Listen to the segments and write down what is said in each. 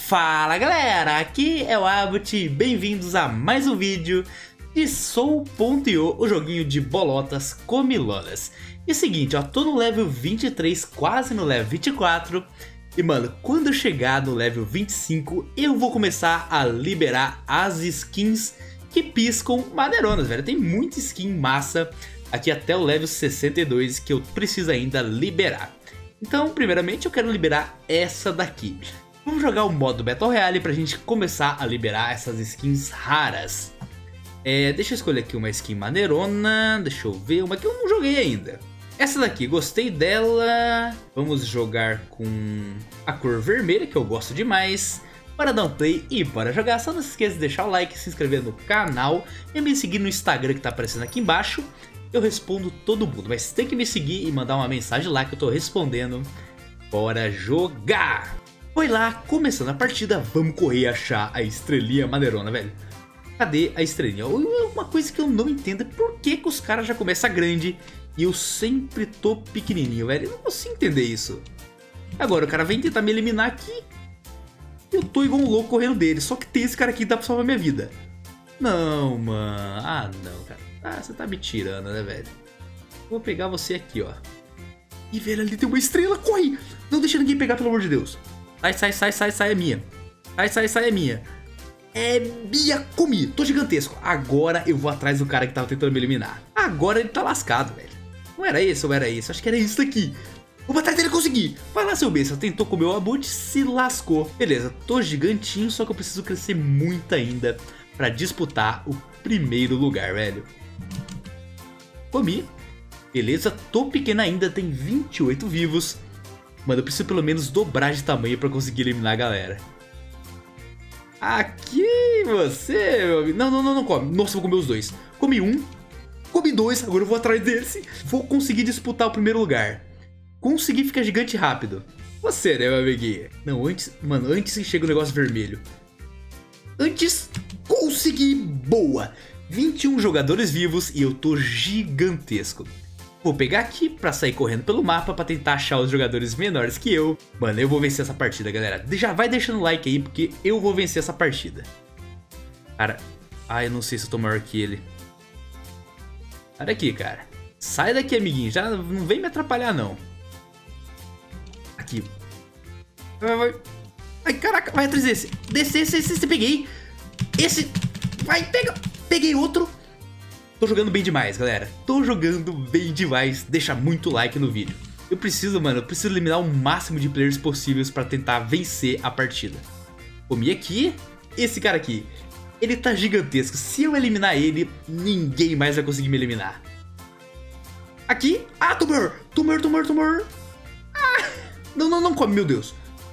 Fala galera, aqui é o Abbott, bem-vindos a mais um vídeo de Soul.io, o joguinho de bolotas comilonas. E é o seguinte, ó, tô no level 23, quase no level 24. E mano, quando eu chegar no level 25, eu vou começar a liberar as skins que piscam maneironas, velho. Tem muita skin massa aqui até o level 62 que eu preciso ainda liberar. Então, primeiramente eu quero liberar essa daqui. Vamos jogar o modo Battle Royale pra gente começar a liberar essas skins raras. Deixa eu escolher aqui uma skin maneirona, deixa eu ver, uma que eu não joguei ainda. Essa daqui, gostei dela. Vamos jogar com a cor vermelha, que eu gosto demais. Bora dar um play e bora jogar. Só não se esqueça de deixar o like, se inscrever no canal e me seguir no Instagram que tá aparecendo aqui embaixo. Eu respondo todo mundo, mas tem que me seguir e mandar uma mensagem lá que eu tô respondendo. Bora jogar! Foi lá, começando a partida, vamos correr e achar a estrelinha maneirona, velho. Cadê a estrelinha? Uma coisa que eu não entendo é por que os caras já começam grande e eu sempre tô pequenininho, velho. Eu não consigo entender isso. Agora o cara vem tentar me eliminar aqui. Eu tô igual um louco correndo dele, só que tem esse cara aqui que dá pra salvar minha vida. Não, mano. Ah, não, cara. Ah, você tá me tirando, né, velho? Vou pegar você aqui, ó. Ih, velho, ali tem uma estrela, corre! Não deixa ninguém pegar, pelo amor de Deus. Sai, é minha. Sai, é minha. É minha, comi, tô gigantesco. Agora eu vou atrás do cara que tava tentando me eliminar. Agora ele tá lascado, velho. Não era esse ou era esse? Acho que era isso daqui. Vou atrás dele, consegui. Vai lá, seu besta, tentou comer o Abbott, se lascou. Beleza, tô gigantinho, só que eu preciso crescer muito ainda pra disputar o primeiro lugar, velho. Comi. Beleza, tô pequeno ainda, tem 28 vivos. Mano, eu preciso pelo menos dobrar de tamanho pra conseguir eliminar a galera. Aqui você, meu amigo. Não come. Nossa, eu vou comer os dois. Comi um, comi dois, agora eu vou atrás desse. Vou conseguir disputar o primeiro lugar. Conseguir ficar gigante rápido. Você, né, meu amiguinho? Não, antes, mano, antes que chegue o negócio vermelho. Antes, consegui. Boa. 21 jogadores vivos e eu tô gigantesco. Vou pegar aqui pra sair correndo pelo mapa pra tentar achar os jogadores menores que eu. Mano, eu vou vencer essa partida, galera. Já vai deixando o like aí, porque eu vou vencer essa partida. Cara, eu não sei se eu tô maior que ele. Sai daqui, cara. Sai daqui, amiguinho. Já não vem me atrapalhar, não. Aqui. Vai. Ai, caraca, vai atrás desse. Esse, peguei. Esse, vai, pega. Peguei outro. Tô jogando bem demais, galera. Tô jogando bem demais. Deixa muito like no vídeo. Eu preciso eliminar o máximo de players possíveis pra tentar vencer a partida. Comi aqui. Esse cara aqui, ele tá gigantesco. Se eu eliminar ele, ninguém mais vai conseguir me eliminar. Aqui. Ah, tumor. Ah, não come, meu Deus.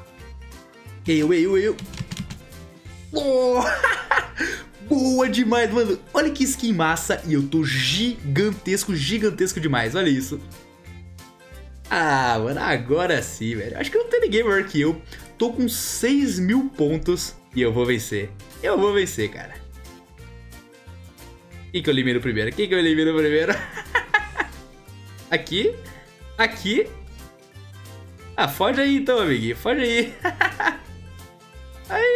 Eu. Oh. Boa demais, mano. Olha que skin massa. E eu tô gigantesco demais. Olha isso. Ah, mano, agora sim, velho. Acho que não tem ninguém maior que eu. Tô com 6.000 pontos. E eu vou vencer. Eu vou vencer, cara. Quem que eu elimino primeiro? Aqui. Ah, foge aí então, amiguinho. Foge aí. Aí,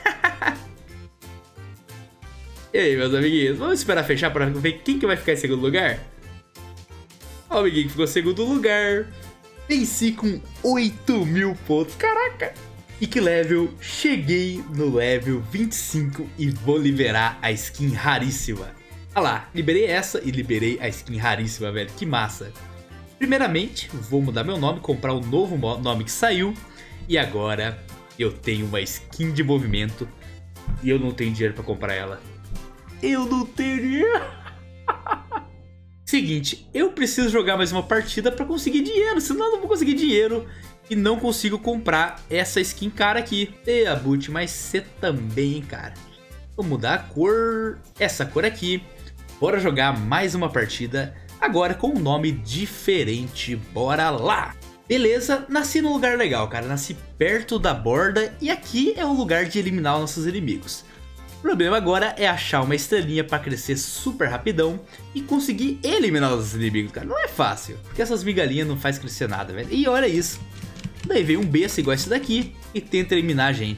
E aí, meus amiguinhos, vamos esperar fechar pra ver quem que vai ficar em segundo lugar? Ó, o amiguinho que ficou em segundo lugar. Venci com 8.000 pontos, caraca! E que level? Cheguei no level 25 e vou liberar a skin raríssima. Olha lá, liberei essa e liberei a skin raríssima, velho, que massa. Primeiramente, vou mudar meu nome, comprar o novo nome que saiu. E agora eu tenho uma skin de movimento e eu não tenho dinheiro pra comprar ela. Eu não tenho dinheiro. Seguinte, eu preciso jogar mais uma partida pra conseguir dinheiro, senão eu não vou conseguir dinheiro e não consigo comprar essa skin cara aqui. E Abbott, mas você também, cara. Vou mudar a cor, essa cor aqui. Bora jogar mais uma partida, agora com um nome diferente. Bora lá! Beleza, nasci num lugar legal, cara. Nasci perto da borda e aqui é o lugar de eliminar os nossos inimigos. O problema agora é achar uma estrelinha pra crescer super rapidão e conseguir eliminar os inimigos, cara. Não é fácil, porque essas migalhinhas não faz crescer nada, velho. E olha isso. Daí vem um besta igual esse daqui e tenta eliminar a gente.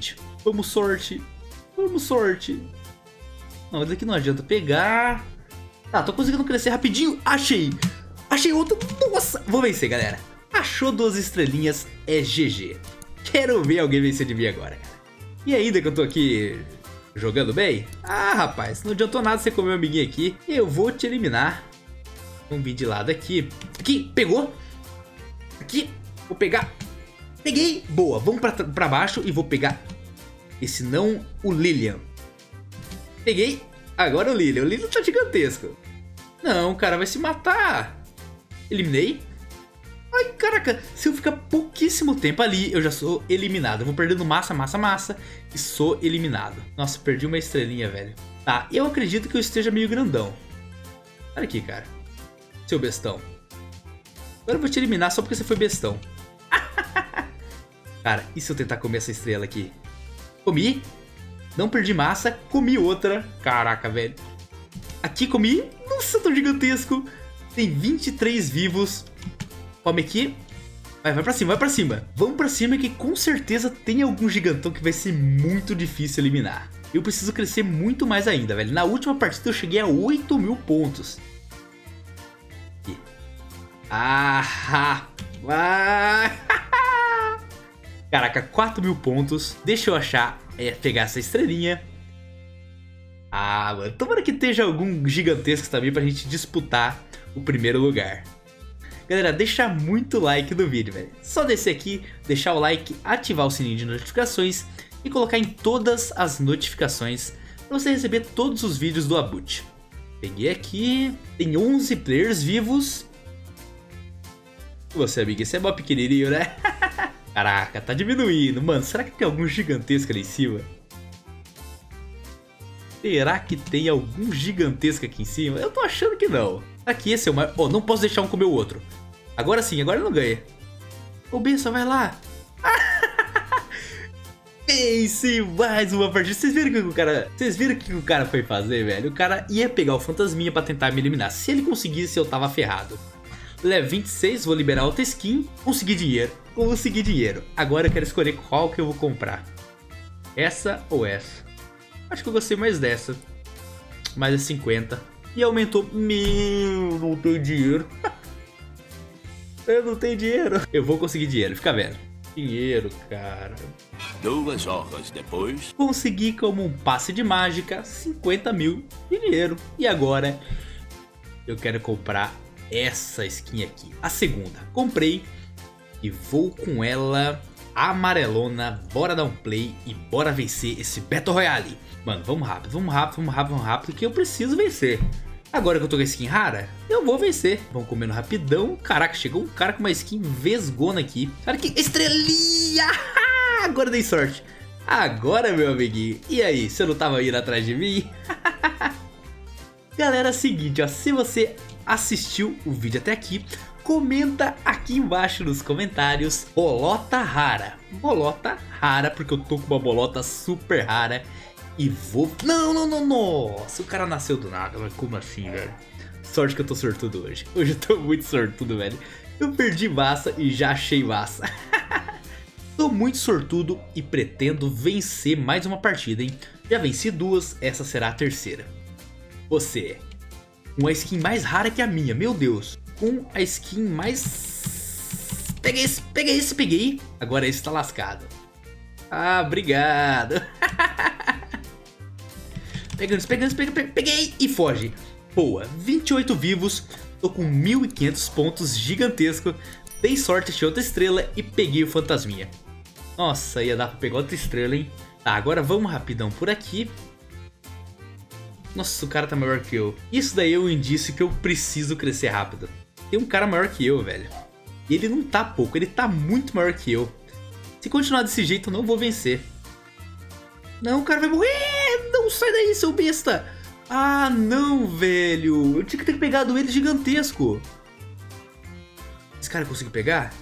Vamos, sorte. Vamos, sorte. Não, isso aqui não adianta pegar. Tá, tô conseguindo crescer rapidinho. Achei. Achei outro. Nossa. Vou vencer, galera. Achou 2 estrelinhas. É GG. Quero ver alguém vencer de mim agora, cara. E ainda que eu tô aqui jogando bem? Ah, rapaz, não adiantou nada você comer meu amiguinho aqui. Eu vou te eliminar. Vamos vir de lado aqui. Aqui, pegou. Aqui, vou pegar. Peguei. Boa, vamos pra baixo e vou pegar esse não, o Lilian. Peguei. Agora o Lilian. O Lilian tá gigantesco. Não, cara, vai se matar. Eliminei. Ai, caraca, se eu ficar pouquíssimo tempo ali, eu já sou eliminado. Eu vou perdendo massa e sou eliminado. Nossa, perdi uma estrelinha, velho. Tá, eu acredito que eu esteja meio grandão. Olha aqui, cara. Seu bestão. Agora eu vou te eliminar só porque você foi bestão. Cara, e se eu tentar comer essa estrela aqui? Comi. Não perdi massa, comi outra. Caraca, velho. Aqui comi. Nossa, tão gigantesco. Tem 23 vivos. Come aqui. Vai pra cima, vai pra cima. Vamos pra cima que com certeza tem algum gigantão que vai ser muito difícil eliminar. Eu preciso crescer muito mais ainda, velho. Na última partida eu cheguei a 8.000 pontos. Aqui. Ah! Caraca, 4.000 pontos. Deixa eu achar, pegar essa estrelinha. Ah, mano. Tomara que esteja algum gigantesco também pra gente disputar o primeiro lugar. Galera, deixa muito like no vídeo, velho. Só descer aqui, deixar o like, ativar o sininho de notificações e colocar em todas as notificações para você receber todos os vídeos do Abut. Peguei aqui, tem 11 players vivos. Você, amiga, esse é mó pequenininho, né? Caraca, tá diminuindo. Mano, será que tem algum gigantesco ali em cima? Será que tem algum gigantesco aqui em cima? Eu tô achando que não. Aqui esse é o maior. Oh, não posso deixar um comer o outro. Agora sim, agora não ganha. Ô, Bessa, vai lá. Vence mais uma partida. Vocês viram o que o cara foi fazer, velho? O cara ia pegar o fantasminha pra tentar me eliminar. Se ele conseguisse, eu tava ferrado. Level 26, vou liberar outra skin. Consegui dinheiro. Consegui dinheiro. Agora eu quero escolher qual que eu vou comprar. Essa ou essa? Acho que eu gostei mais dessa. Mais é 50. E aumentou. Meu, não tenho dinheiro. Eu não tenho dinheiro. Eu vou conseguir dinheiro, fica vendo. Dinheiro, cara. 2 horas depois. Consegui como um passe de mágica 50.000 de dinheiro. E agora eu quero comprar essa skin aqui. A segunda. Comprei e vou com ela amarelona. Bora dar um play e bora vencer esse Battle Royale. Mano, vamos rápido, vamos rápido, vamos rápido, vamos rápido, que eu preciso vencer. Agora que eu tô com a skin rara, eu vou vencer. Vamos comendo rapidão. Caraca, chegou um cara com uma skin vesgona aqui. Olha que estrelinha! Agora dei sorte. Agora, meu amiguinho. E aí, você não tava indo atrás de mim? Galera, é o seguinte, ó. Se você assistiu o vídeo até aqui, comenta aqui embaixo nos comentários bolota rara. Bolota rara, porque eu tô com uma bolota super rara. E vou... Não, nossa, o cara nasceu do nada, mas como assim, velho? Sorte que eu tô sortudo hoje. Hoje eu tô muito sortudo, velho. Eu perdi massa e já achei massa. Tô muito sortudo e pretendo vencer mais uma partida, hein? Já venci 2, essa será a terceira. Você, com a skin mais rara que a minha, meu Deus. Com a skin mais... Peguei. Agora esse tá lascado. Ah, obrigado. Peguei e foge. Boa, 28 vivos. Tô com 1.500 pontos, gigantesco. Dei sorte, achei outra estrela e peguei o fantasminha. Nossa, ia dar pra pegar outra estrela, hein? Tá, agora vamos rapidão por aqui. Nossa, o cara tá maior que eu. Isso daí é um indício que eu preciso crescer rápido. Tem um cara maior que eu, velho. E ele não tá pouco, ele tá muito maior que eu. Se continuar desse jeito, eu não vou vencer. Não, o cara vai morrer! Não, sai daí, seu besta! Ah, não, velho! Eu tinha que ter pegado ele gigantesco. Esse cara conseguiu pegar?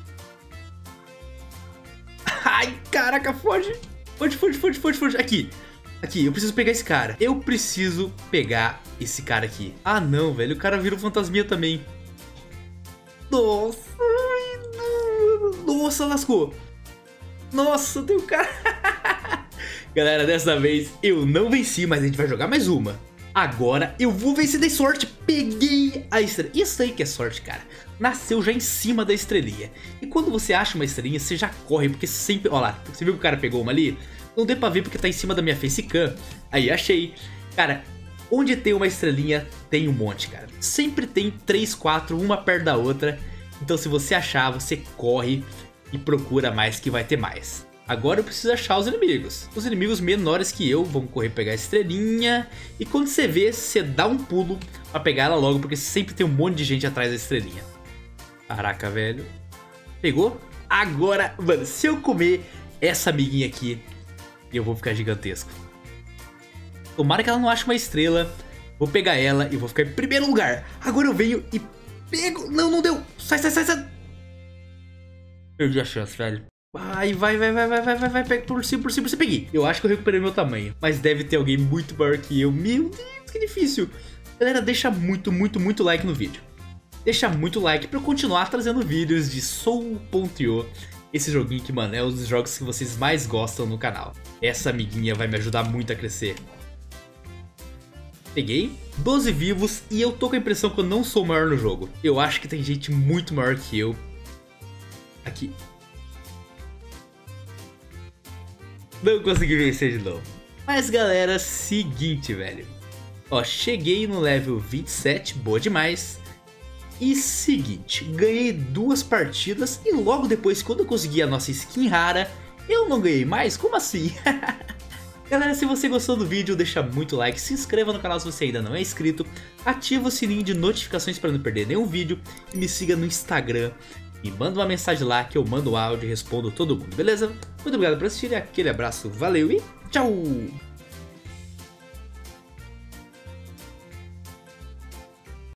Ai, caraca, foge! Foge! Aqui, eu preciso pegar esse cara. Eu preciso pegar esse cara aqui. Ah, não, velho, o cara vira um fantasminha também. Nossa, ai, não. Nossa, lascou. Nossa, tem um cara... Galera, dessa vez eu não venci, mas a gente vai jogar mais uma. Agora eu vou vencer, dei sorte, peguei a estrela. Isso aí que é sorte, cara. Nasceu já em cima da estrelinha. E quando você acha uma estrelinha, você já corre, porque sempre... Ó lá, você viu que o cara pegou uma ali? Não deu pra ver porque tá em cima da minha facecam. Aí, achei. Cara, onde tem uma estrelinha, tem um monte, cara. Sempre tem 3, 4, uma perto da outra. Então se você achar, você corre e procura mais que vai ter mais. Agora eu preciso achar os inimigos. Os inimigos menores que eu vão correr pegar a estrelinha. E quando você vê, você dá um pulo pra pegar ela logo, porque sempre tem um monte de gente atrás da estrelinha. Caraca, velho. Pegou? Agora, mano, se eu comer essa amiguinha aqui, eu vou ficar gigantesco. Tomara que ela não ache uma estrela. Vou pegar ela e vou ficar em primeiro lugar. Agora eu venho e pego. Não, não deu. Sai, sai, sai, sai. Perdi a chance, velho. Vai, pega por cima, você peguei. Eu acho que eu recuperei meu tamanho, mas deve ter alguém muito maior que eu. Meu Deus, que difícil. Galera, deixa muito like no vídeo. Deixa muito like pra eu continuar trazendo vídeos de Soul.io. Esse joguinho que, mano, é um dos jogos que vocês mais gostam no canal. Essa amiguinha vai me ajudar muito a crescer. Peguei 12 vivos e eu tô com a impressão que eu não sou o maior no jogo. Eu acho que tem gente muito maior que eu aqui. Não consegui vencer de novo. Mas galera, seguinte, velho. Ó, cheguei no level 27, boa demais. E seguinte, ganhei 2 partidas e logo depois, quando eu consegui a nossa skin rara, eu não ganhei mais? Como assim? Galera, se você gostou do vídeo, deixa muito like, se inscreva no canal se você ainda não é inscrito, ativa o sininho de notificações para não perder nenhum vídeo e me siga no Instagram. E manda uma mensagem lá que eu mando áudio e respondo todo mundo, beleza? Muito obrigado por assistir, aquele abraço, valeu e tchau!